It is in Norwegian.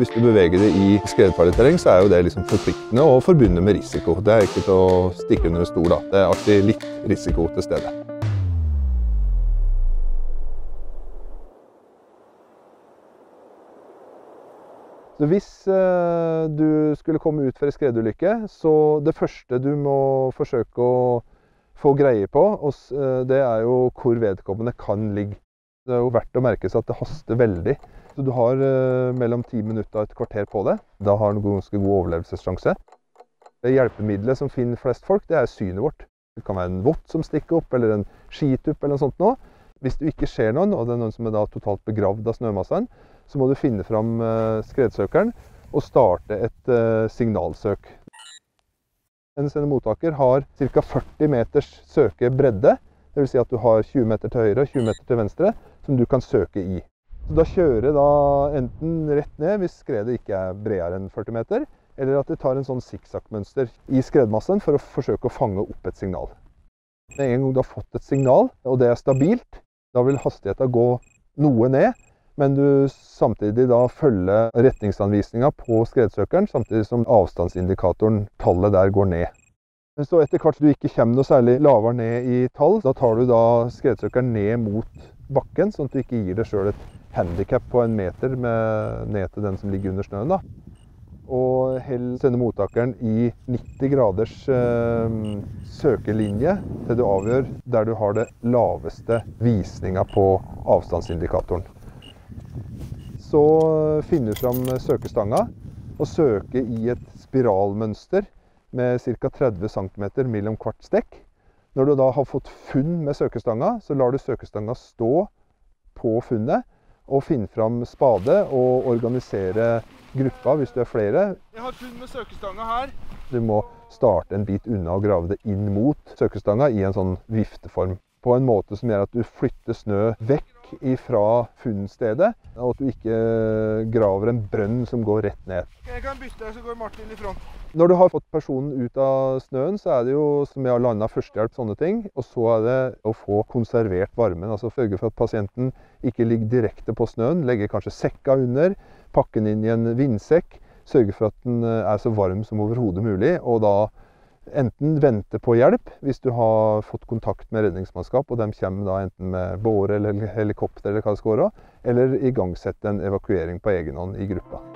Hvis du beveger deg i skredfarlig terreng, så er jo det liksom forpliktende og forbundet med risiko. Det er ikke til å stikke under en stol, da. Det er alltid litt risiko til stede. Så hvis du skulle komme ut for en skredulykke, så det første du må forsøke å få greie på, det er jo hvor vedkommende kan ligge. Det er jo verdt å merke seg at det haster veldig. Så du har mellom 10 minutter og et kvarter på det. Da har du en ganske god overlevelsessjanse. Det hjelpemiddelet som finner flest folk, det er synet vårt. Det kan være en vott som stikker opp, eller en skitupp eller noe sånt nå. Hvis du ikke ser noen, og det er noen som er da totalt begravd av snømassen, så må du finne fram skredsøkeren og starte et signalsøk. En sendemottaker har ca. 40 meters søkebredde, det vil si at du har 20 meter til høyre og 20 meter til venstre, som du kan søke i. Så da kjører da enten rett ned hvis skredet ikke er bredere enn 40 meter, eller at det tar en sånn zigzag-mønster i skredmassen for å forsøke å fange opp et signal. Med en gang du har fått et signal, og det er stabilt, da vil hastigheten gå noe ned, men du samtidig da følger retningsanvisningen på skredsøkeren, samtidig som avstandsindikatoren, tallet der går ned. Men så etter hvert du ikke kommer noe særlig lavere ned i tall, da tar du da skredsøkeren ned mot bakken, sånn at du ikke gir deg selv et handicap på 1 meter ned til den som ligger under snøen da. Og held sendemottakeren i 90 graders søkelinje til du avgjør der du har det laveste visningen på avstandsindikatoren. Så finner du fram søkestanga og søker i et spiralmønster med ca. 30 cm mellom hvert stekk. Når du da har fått funn med søkestanga, så lar du søkestanga stå på funnet og finne fram spade og organisere gruppa hvis du er flere. Jeg har funn med søkestanga her. Du må starte en bit unna og grave det inn mot søkestanga i en sånn vifteform. På en måte som gjør at du flytter snø vekk fra funnstedet, og at du ikke graver en brønn som går rett ned. Jeg kan bytte, så går Martin i front. Når du har fått personen ut av snøen, så er det jo som jeg har landet førstehjelp, sånne ting. Og så er det å få konservert varmen, altså sørge for at pasienten ikke ligger direkte på snøen, legger kanskje sekka under, pakke den inn i en vindsekk, sørge for at den er så varm som overhodet mulig, og da enten vente på hjelp hvis du har fått kontakt med redningsmannskap, og de kommer da enten med båre eller helikopter eller hva det skal være, eller igangsette en evakuering på egen hånd i gruppa.